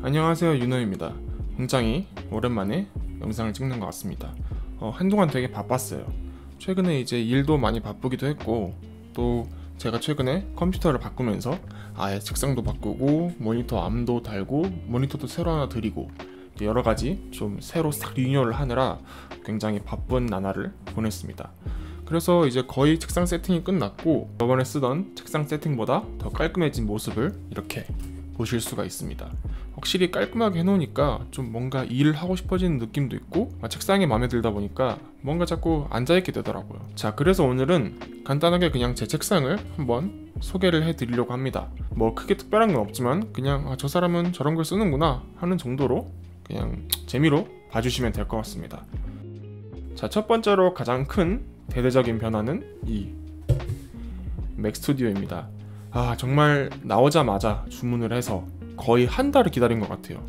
안녕하세요, 윤호입니다. 굉장히 오랜만에 영상을 찍는 것 같습니다. 한동안 되게 바빴어요. 최근에 이제 일도 많이 바쁘기도 했고, 또 제가 최근에 컴퓨터를 바꾸면서 아예 책상도 바꾸고 모니터 암도 달고 모니터도 새로 하나 드리고 여러가지 좀 새로 싹 리뉴얼을 하느라 굉장히 바쁜 나날을 보냈습니다. 그래서 이제 거의 책상 세팅이 끝났고, 저번에 쓰던 책상 세팅보다 더 깔끔해진 모습을 이렇게 보실 수가 있습니다. 확실히 깔끔하게 해놓으니까 좀 뭔가 일을 하고 싶어지는 느낌도 있고, 책상이 마음에 들다 보니까 뭔가 자꾸 앉아있게 되더라고요. 자, 그래서 오늘은 간단하게 그냥 제 책상을 한번 소개를 해드리려고 합니다. 뭐 크게 특별한 건 없지만 그냥 저 사람은 저런 걸 쓰는구나 하는 정도로 그냥 재미로 봐주시면 될 것 같습니다. 자, 첫 번째로 가장 큰 대대적인 변화는 이 맥 스튜디오입니다. 정말 나오자마자 주문을 해서 거의 한 달을 기다린 것 같아요.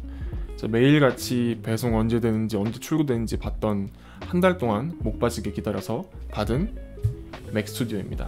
매일같이 배송 언제 되는지 언제 출고되는지 봤던 한 달 동안 목 빠지게 기다려서 받은 맥 스튜디오입니다.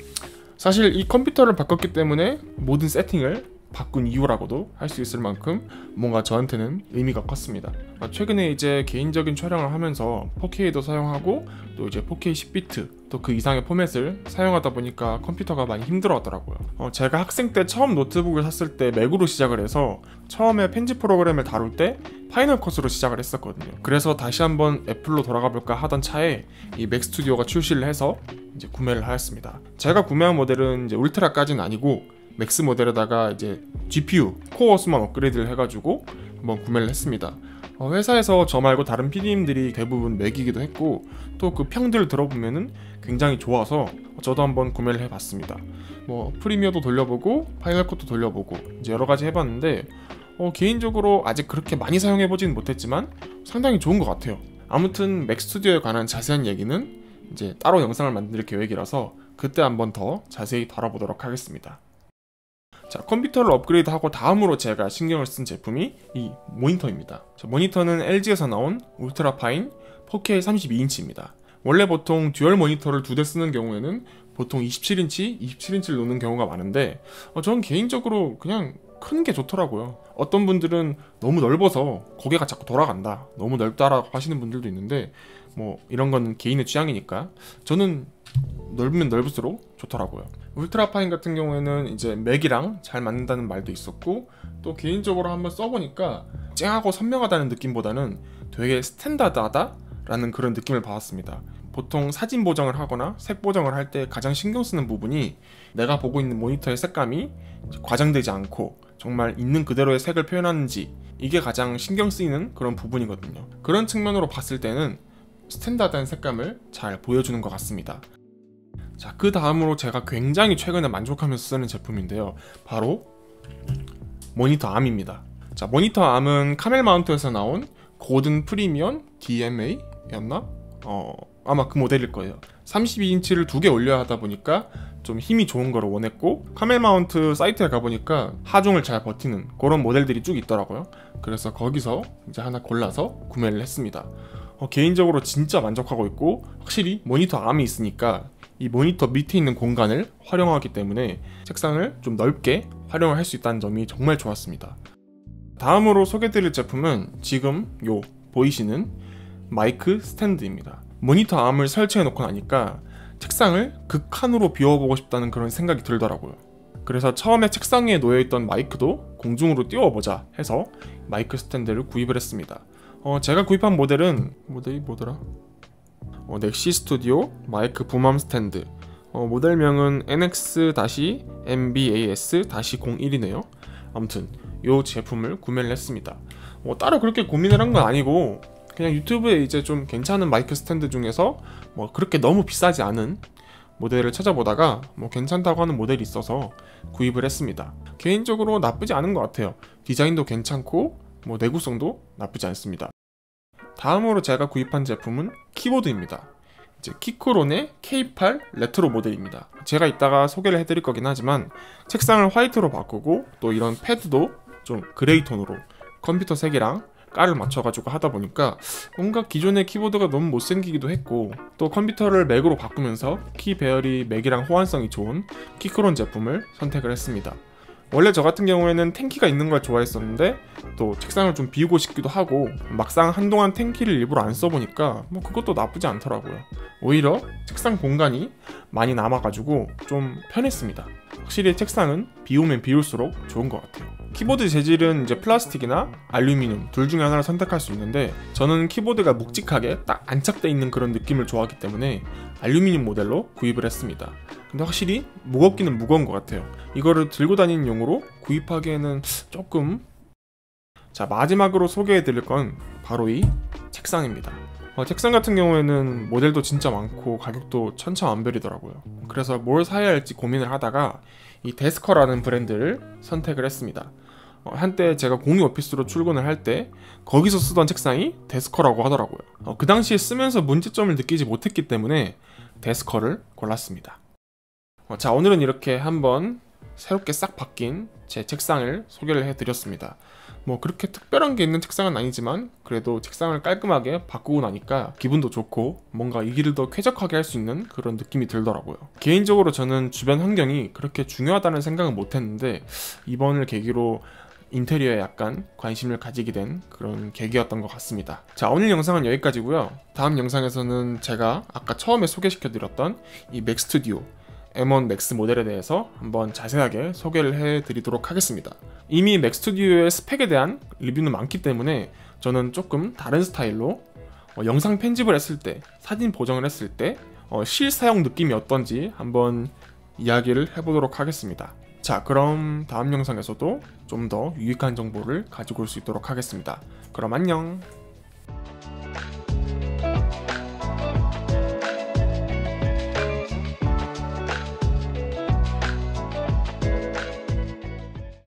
사실 이 컴퓨터를 바꿨기 때문에 모든 세팅을 바꾼 이유라고도 할 수 있을 만큼 뭔가 저한테는 의미가 컸습니다. 최근에 이제 개인적인 촬영을 하면서 4K도 사용하고 또 이제 4K 10비트 또 그 이상의 포맷을 사용하다 보니까 컴퓨터가 많이 힘들어 하더라고요. 제가 학생 때 처음 노트북을 샀을 때 맥으로 시작을 해서 처음에 편집 프로그램을 다룰 때 파이널 컷으로 시작을 했었거든요. 그래서 다시 한번 애플로 돌아가 볼까 하던 차에 이 맥 스튜디오가 출시를 해서 이제 구매를 하였습니다. 제가 구매한 모델은 이제 울트라까지는 아니고 맥스 모델에다가 이제 GPU 코어 수만 업그레이드를 해가지고 한번 구매를 했습니다. 회사에서 저 말고 다른 PD님들이 대부분 맥이기도 했고, 또 그 평들 들어보면은 굉장히 좋아서 저도 한번 구매를 해봤습니다. 뭐 프리미어도 돌려보고 파이널 컷도 돌려보고 이제 여러가지 해봤는데 개인적으로 아직 그렇게 많이 사용해보지는 못했지만 상당히 좋은 것 같아요. 아무튼 맥 스튜디오에 관한 자세한 얘기는 이제 따로 영상을 만들 계획이라서 그때 한번 더 자세히 다뤄보도록 하겠습니다. 자, 컴퓨터를 업그레이드하고 다음으로 제가 신경을 쓴 제품이 이 모니터입니다. 모니터는 LG에서 나온 울트라파인 4K 32인치입니다. 원래 보통 듀얼 모니터를 두 대 쓰는 경우에는 보통 27인치를 놓는 경우가 많은데 저는 개인적으로 그냥 큰 게 좋더라고요. 어떤 분들은 너무 넓어서 고개가 자꾸 돌아간다, 너무 넓다라고 하시는 분들도 있는데 뭐 이런 건 개인의 취향이니까 저는 넓으면 넓을수록 좋더라고요. 울트라파인 같은 경우에는 이제 맥이랑 잘 맞는다는 말도 있었고, 또 개인적으로 한번 써보니까 쨍하고 선명하다는 느낌보다는 되게 스탠다드하다라는 그런 느낌을 받았습니다. 보통 사진 보정을 하거나 색 보정을 할 때 가장 신경 쓰는 부분이 내가 보고 있는 모니터의 색감이 과장되지 않고 정말 있는 그대로의 색을 표현하는지, 이게 가장 신경 쓰이는 그런 부분이거든요. 그런 측면으로 봤을 때는 스탠다드한 색감을 잘 보여주는 것 같습니다. 자, 그 다음으로 제가 굉장히 최근에 만족하면서 쓰는 제품인데요, 바로 모니터 암입니다. 자, 모니터 암은 카멜 마운트에서 나온 고든 프리미엄 DMA였나? 아마 그 모델일 거예요. 32인치를 두 개 올려야 하다 보니까 좀 힘이 좋은 거를 원했고, 카멜 마운트 사이트에 가보니까 하중을 잘 버티는 그런 모델들이 쭉 있더라고요. 그래서 거기서 이제 하나 골라서 구매를 했습니다. 개인적으로 진짜 만족하고 있고, 확실히 모니터 암이 있으니까 이 모니터 밑에 있는 공간을 활용하기 때문에 책상을 좀 넓게 활용을 할 수 있다는 점이 정말 좋았습니다. 다음으로 소개드릴 제품은 지금 보이시는 마이크 스탠드입니다. 모니터 암을 설치해 놓고 나니까 책상을 극한으로 비워보고 싶다는 그런 생각이 들더라고요. 그래서 처음에 책상 위에 놓여있던 마이크도 공중으로 띄워보자 해서 마이크 스탠드를 구입을 했습니다. 제가 구입한 모델이 뭐더라? 넥시 스튜디오 마이크 붐암 스탠드, 모델명은 NX-MBAS-01이네요. 아무튼 이 제품을 구매를 했습니다. 따로 그렇게 고민을 한 건 아니고 그냥 유튜브에 이제 좀 괜찮은 마이크 스탠드 중에서 뭐 그렇게 너무 비싸지 않은 모델을 찾아보다가 뭐 괜찮다고 하는 모델이 있어서 구입을 했습니다. 개인적으로 나쁘지 않은 것 같아요. 디자인도 괜찮고 뭐 내구성도 나쁘지 않습니다. 다음으로 제가 구입한 제품은 키보드입니다. 이제 키크론의 K8 레트로 모델입니다. 제가 이따가 소개를 해드릴 거긴 하지만 책상을 화이트로 바꾸고 또 이런 패드도 좀 그레이 톤으로 컴퓨터 색이랑 깔을 맞춰가지고 하다 보니까 뭔가 기존의 키보드가 너무 못생기기도 했고, 또 컴퓨터를 맥으로 바꾸면서 키 배열이 맥이랑 호환성이 좋은 키크론 제품을 선택을 했습니다. 원래 저 같은 경우에는 탱키가 있는 걸 좋아했었는데 또 책상을 좀 비우고 싶기도 하고 막상 한동안 탱키를 일부러 안 써보니까 뭐 그것도 나쁘지 않더라고요. 오히려 책상 공간이 많이 남아가지고 좀 편했습니다. 확실히 책상은 비우면 비울수록 좋은 것 같아요. 키보드 재질은 이제 플라스틱이나 알루미늄 둘 중에 하나를 선택할 수 있는데 저는 키보드가 묵직하게 딱 안착되어 있는 그런 느낌을 좋아하기 때문에 알루미늄 모델로 구입을 했습니다. 근데 확실히 무겁기는 무거운 것 같아요. 이거를 들고 다니는 용으로 구입하기에는 조금... 자, 마지막으로 소개해드릴 건 바로 이 책상입니다. 책상 같은 경우에는 모델도 진짜 많고 가격도 천차만별이더라고요. 그래서 뭘 사야 할지 고민을 하다가 이 데스커라는 브랜드를 선택을 했습니다. 한때 제가 공유 오피스로 출근을 할 때 거기서 쓰던 책상이 데스커라고 하더라고요. 그 당시에 쓰면서 문제점을 느끼지 못했기 때문에 데스커를 골랐습니다. 자, 오늘은 이렇게 한번 새롭게 싹 바뀐 제 책상을 소개를 해드렸습니다. 뭐 그렇게 특별한 게 있는 책상은 아니지만 그래도 책상을 깔끔하게 바꾸고 나니까 기분도 좋고 뭔가 이 길을 더 쾌적하게 할 수 있는 그런 느낌이 들더라고요. 개인적으로 저는 주변 환경이 그렇게 중요하다는 생각은 못했는데 이번을 계기로 인테리어에 약간 관심을 가지게 된 그런 계기였던 것 같습니다. 자, 오늘 영상은 여기까지고요. 다음 영상에서는 제가 아까 처음에 소개시켜드렸던 이 맥스튜디오 M1 맥스 모델에 대해서 한번 자세하게 소개를 해드리도록 하겠습니다. 이미 맥스튜디오의 스펙에 대한 리뷰는 많기 때문에 저는 조금 다른 스타일로 영상 편집을 했을 때, 사진 보정을 했을 때 실사용 느낌이 어떤지 한번 이야기를 해보도록 하겠습니다. 자, 그럼 다음 영상에서도 좀 더 유익한 정보를 가지고 올 수 있도록 하겠습니다. 그럼 안녕!